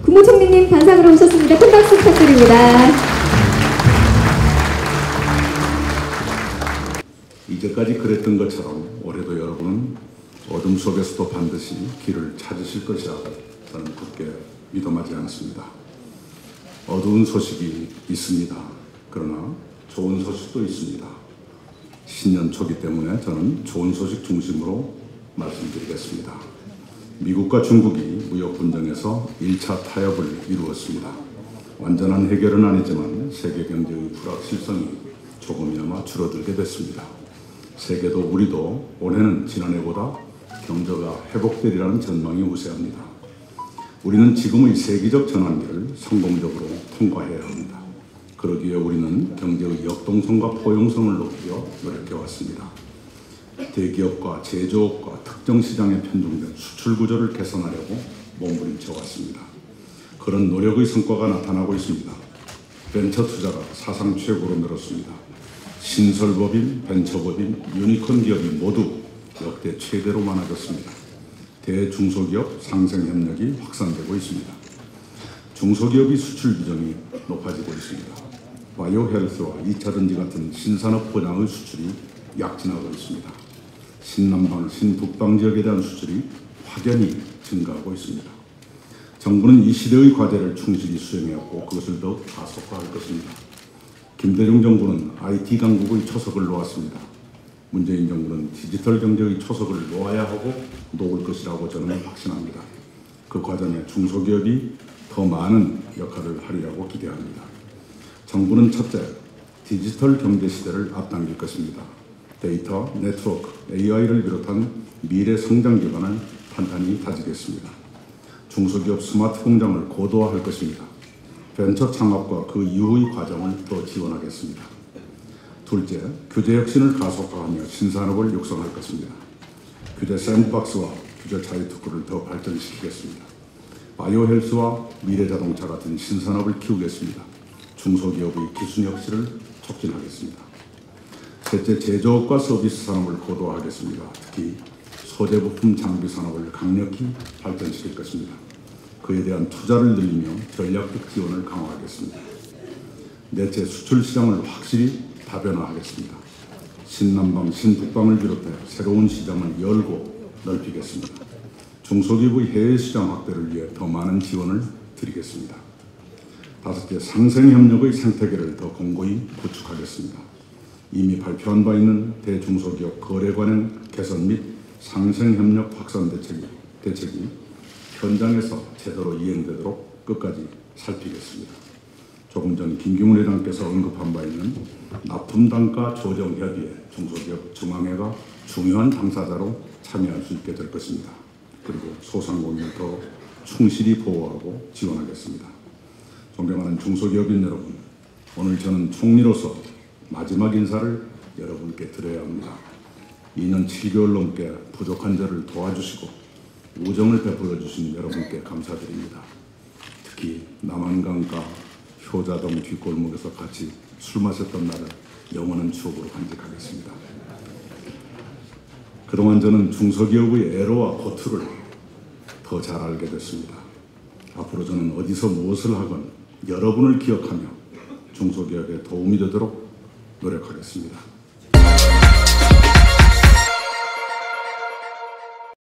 국무총리님 단상으로 오셨습니다. 큰 박수 부탁드립니다. 이제까지 그랬던 것처럼 올해도 여러분은 어둠 속에서도 반드시 길을 찾으실 것이라고 저는 굳게 믿음하지 않습니다. 어두운 소식이 있습니다. 그러나 좋은 소식도 있습니다. 신년 초기 때문에 저는 좋은 소식 중심으로 말씀드리겠습니다. 미국과 중국이 무역 분쟁에서 1차 타협을 이루었습니다. 완전한 해결은 아니지만 세계 경제의 불확실성이 조금이나마 줄어들게 됐습니다. 세계도 우리도 올해는 지난해보다 경제가 회복되리라는 전망이 우세합니다. 우리는 지금의 세계적 전환기를 성공적으로 통과해야 합니다. 그러기 위해 우리는 경제의 역동성과 포용성을 높이려 노력해왔습니다. 대기업과 제조업과 특정 시장에 편중된 수출 구조를 개선하려고 몸부림쳐왔습니다. 그런 노력의 성과가 나타나고 있습니다. 벤처 투자가 사상 최고로 늘었습니다. 신설법인, 벤처법인, 유니콘 기업이 모두 역대 최대로 많아졌습니다. 대중소기업 상생 협력이 확산되고 있습니다. 중소기업의 수출 비중이 높아지고 있습니다. 바이오 헬스와 2차전지 같은 신산업 분야의 수출이 약진하고 있습니다. 신남방, 신북방 지역에 대한 수출이 확연히 증가하고 있습니다. 정부는 이 시대의 과제를 충실히 수행해왔고 그것을 더욱 가속화할 것입니다. 김대중 정부는 IT 강국의 초석을 놓았습니다. 문재인 정부는 디지털 경제의 초석을 놓아야 하고 놓을 것이라고 저는 확신합니다. 그 과정에 중소기업이 더 많은 역할을 하리라고 기대합니다. 정부는 첫째, 디지털 경제 시대를 앞당길 것입니다. 데이터, 네트워크, AI를 비롯한 미래 성장 기반을 탄탄히 다지겠습니다. 중소기업 스마트 공장을 고도화할 것입니다. 벤처 창업과 그 이후의 과정을 더 지원하겠습니다. 둘째, 규제 혁신을 가속화하며 신산업을 육성할 것입니다. 규제 샌드박스와 규제 차이 특구를 더 발전시키겠습니다. 바이오 헬스와 미래 자동차 같은 신산업을 키우겠습니다. 중소기업의 기술 혁신을 촉진하겠습니다. 셋째, 제조업과 서비스 산업을 고도화하겠습니다. 특히 소재 부품 장비 산업을 강력히 발전시킬 것입니다. 그에 대한 투자를 늘리며 전략적 지원을 강화하겠습니다. 넷째, 수출 시장을 확실히 다변화하겠습니다. 신남방, 신북방을 비롯해 새로운 시장을 열고 넓히겠습니다. 중소기업의 해외 시장 확대를 위해 더 많은 지원을 드리겠습니다. 다섯째, 상생협력의 생태계를 더 공고히 구축하겠습니다. 이미 발표한 바 있는 대중소기업 거래 관행 개선 및 상생협력 확산 대책이 현장에서 제대로 이행되도록 끝까지 살피겠습니다. 조금 전 김경훈 회장께서 언급한 바 있는 납품단가 조정협의회 중소기업 중앙회가 중요한 당사자로 참여할 수 있게 될 것입니다. 그리고 소상공인을 더 충실히 보호하고 지원하겠습니다. 존경하는 중소기업인 여러분, 오늘 저는 총리로서 마지막 인사를 여러분께 드려야 합니다. 2년 7개월 넘게 부족한 저를 도와주시고 우정을 베풀어 주신 여러분께 감사드립니다. 특히 남한강가 효자동 뒷골목에서 같이 술 마셨던 날을 영원한 추억으로 간직하겠습니다. 그동안 저는 중소기업의 애로와 고투를 더 잘 알게 됐습니다. 앞으로 저는 어디서 무엇을 하건 여러분을 기억하며 중소기업에 도움이 되도록 노력하겠습니다.